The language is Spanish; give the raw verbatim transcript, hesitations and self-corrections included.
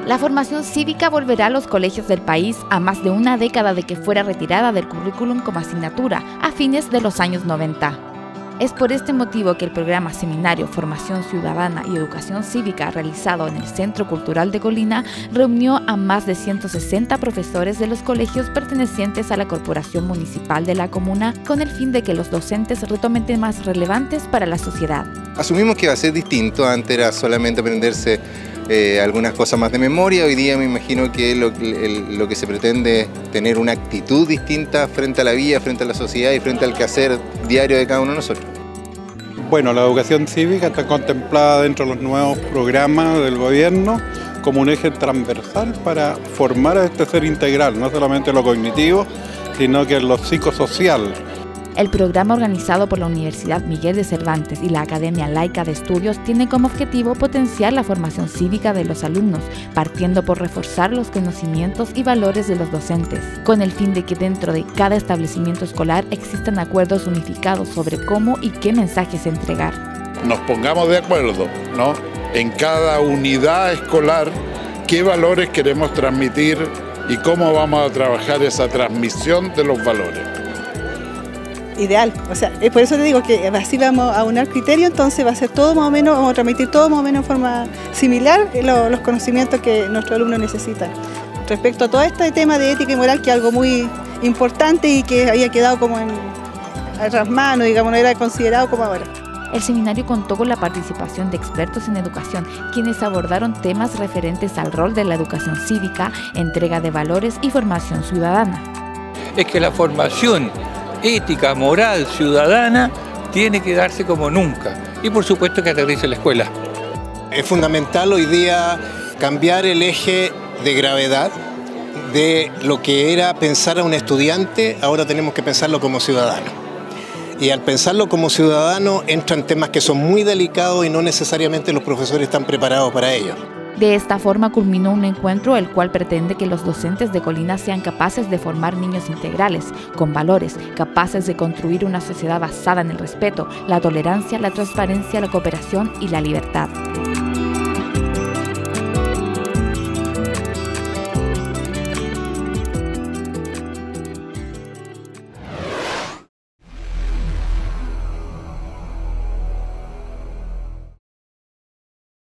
La formación cívica volverá a los colegios del país a más de una década de que fuera retirada del currículum como asignatura, a fines de los años noventa. Es por este motivo que el programa Seminario Formación Ciudadana y Educación Cívica realizado en el Centro Cultural de Colina reunió a más de ciento sesenta profesores de los colegios pertenecientes a la Corporación Municipal de la Comuna con el fin de que los docentes retomen temas relevantes para la sociedad. Asumimos que va a ser distinto, antes era solamente aprenderse eh, algunas cosas más de memoria, hoy día me imagino que lo, el, lo que se pretende es tener una actitud distinta frente a la vida, frente a la sociedad y frente al quehacer diario de cada uno de nosotros. Bueno, la educación cívica está contemplada dentro de los nuevos programas del gobierno como un eje transversal para formar a este ser integral, no solamente lo cognitivo, sino que lo psicosocial. El programa organizado por la Universidad Miguel de Cervantes y la Academia Laica de Estudios tiene como objetivo potenciar la formación cívica de los alumnos, partiendo por reforzar los conocimientos y valores de los docentes, con el fin de que dentro de cada establecimiento escolar existan acuerdos unificados sobre cómo y qué mensajes entregar. Nos pongamos de acuerdo, ¿no?, en cada unidad escolar qué valores queremos transmitir y cómo vamos a trabajar esa transmisión de los valores. Ideal, o sea, por eso te digo que así vamos a unar criterio, entonces va a ser todo más o menos, vamos a transmitir todo más o menos en forma similar los, los conocimientos que nuestros alumnos necesitan. Respecto a todo este tema de ética y moral, que es algo muy importante y que había quedado como en otras manos, digamos, no era considerado como ahora. El seminario contó con la participación de expertos en educación, quienes abordaron temas referentes al rol de la educación cívica, entrega de valores y formación ciudadana. Es que la formación ética, moral, ciudadana, tiene que darse como nunca. Y por supuesto que aterrice en la escuela. Es fundamental hoy día cambiar el eje de gravedad de lo que era pensar a un estudiante, ahora tenemos que pensarlo como ciudadano. Y al pensarlo como ciudadano entran temas que son muy delicados y no necesariamente los profesores están preparados para ello. De esta forma culminó un encuentro el cual pretende que los docentes de Colina sean capaces de formar niños integrales, con valores, capaces de construir una sociedad basada en el respeto, la tolerancia, la transparencia, la cooperación y la libertad.